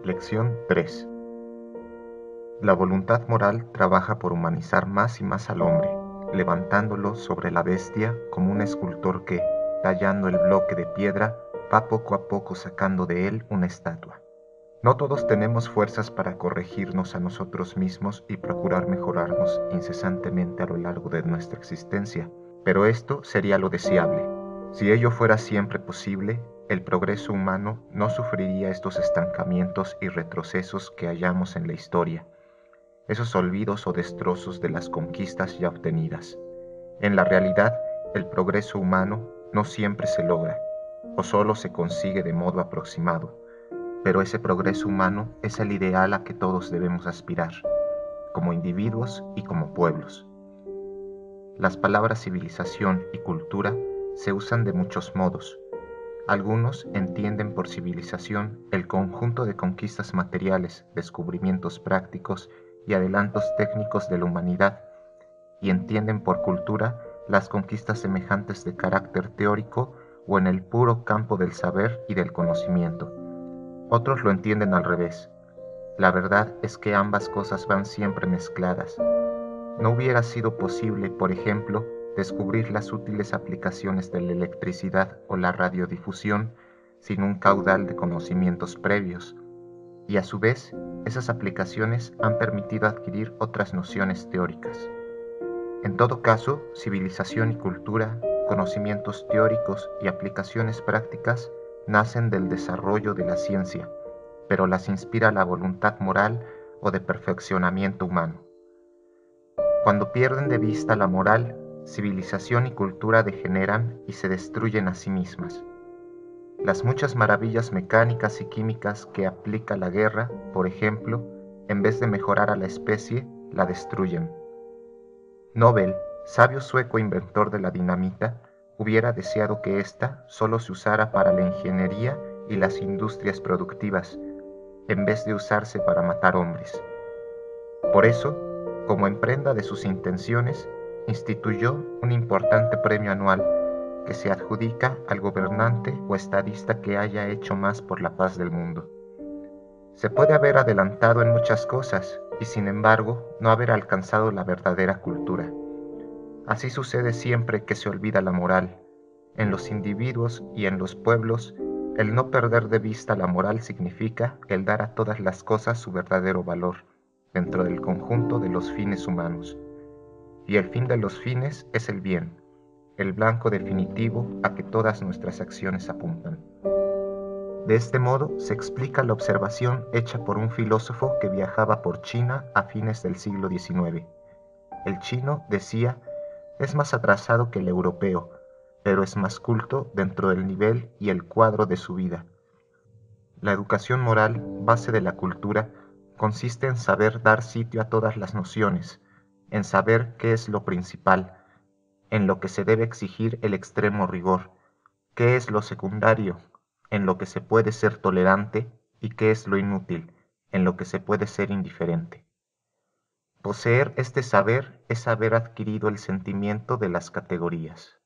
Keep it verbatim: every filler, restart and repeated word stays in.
Lección tres. La voluntad moral trabaja por humanizar más y más al hombre, levantándolo sobre la bestia como un escultor que, tallando el bloque de piedra, va poco a poco sacando de él una estatua. No todos tenemos fuerzas para corregirnos a nosotros mismos y procurar mejorarnos incesantemente a lo largo de nuestra existencia, pero esto sería lo deseable. Si ello fuera siempre posible, el progreso humano no sufriría estos estancamientos y retrocesos que hallamos en la historia, esos olvidos o destrozos de las conquistas ya obtenidas. En la realidad, el progreso humano no siempre se logra, o solo se consigue de modo aproximado, pero ese progreso humano es el ideal a que todos debemos aspirar, como individuos y como pueblos. Las palabras civilización y cultura se usan de muchos modos. Algunos entienden por civilización el conjunto de conquistas materiales, descubrimientos prácticos y adelantos técnicos de la humanidad, y entienden por cultura las conquistas semejantes de carácter teórico o en el puro campo del saber y del conocimiento. Otros lo entienden al revés. La verdad es que ambas cosas van siempre mezcladas. No hubiera sido posible, por ejemplo, descubrir las útiles aplicaciones de la electricidad o la radiodifusión sin un caudal de conocimientos previos, y a su vez, esas aplicaciones han permitido adquirir otras nociones teóricas. En todo caso, civilización y cultura, conocimientos teóricos y aplicaciones prácticas nacen del desarrollo de la ciencia, pero las inspira la voluntad moral o de perfeccionamiento humano. Cuando pierden de vista la moral, civilización y cultura degeneran y se destruyen a sí mismas. Las muchas maravillas mecánicas y químicas que aplica la guerra, por ejemplo, en vez de mejorar a la especie, la destruyen. Nobel, sabio sueco inventor de la dinamita, hubiera deseado que ésta solo se usara para la ingeniería y las industrias productivas, en vez de usarse para matar hombres. Por eso, como en prenda de sus intenciones, instituyó un importante premio anual que se adjudica al gobernante o estadista que haya hecho más por la paz del mundo. Se puede haber adelantado en muchas cosas y sin embargo no haber alcanzado la verdadera cultura. Así sucede siempre que se olvida la moral. En los individuos y en los pueblos, el no perder de vista la moral significa el dar a todas las cosas su verdadero valor, dentro del conjunto de los fines humanos. Y el fin de los fines es el bien, el blanco definitivo a que todas nuestras acciones apuntan. De este modo se explica la observación hecha por un filósofo que viajaba por China a fines del siglo diecinueve. El chino decía: es más atrasado que el europeo, pero es más culto dentro del nivel y el cuadro de su vida. La educación moral, base de la cultura, consiste en saber dar sitio a todas las nociones, en saber qué es lo principal, en lo que se debe exigir el extremo rigor, qué es lo secundario, en lo que se puede ser tolerante, y qué es lo inútil, en lo que se puede ser indiferente. Poseer este saber es haber adquirido el sentimiento de las categorías.